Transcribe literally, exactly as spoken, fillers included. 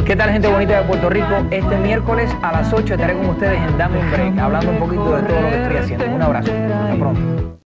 ¿Qué tal, gente bonita de Puerto Rico? Este miércoles a las ocho estaré con ustedes en Dame un Break, hablando un poquito de todo lo que estoy haciendo. Un abrazo. Hasta pronto.